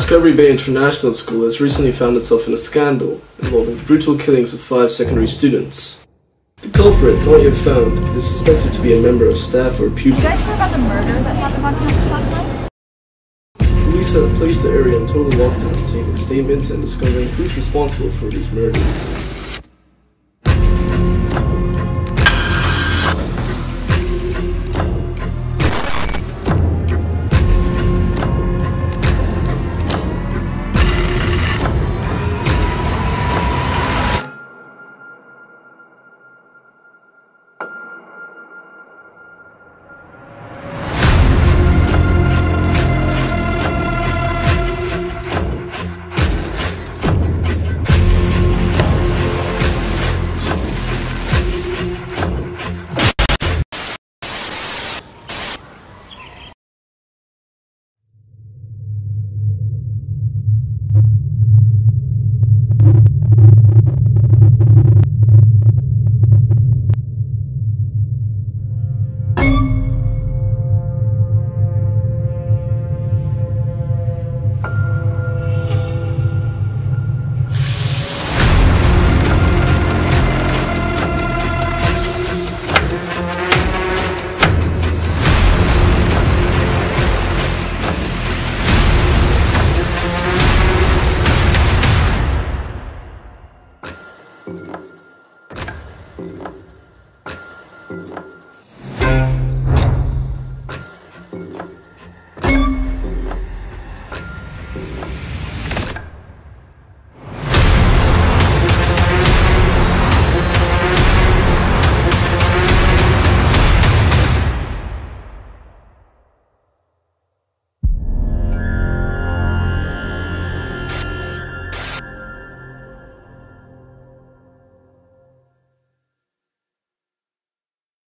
Discovery Bay International School has recently found itself in a scandal involving the brutal killings of 5 secondary students. The culprit, not yet found, is suspected to be a member of staff or pupil. You guys heard about the murder that happened on campus last night? Police have placed the area in total lockdown, taking statements and discovering who's responsible for these murders.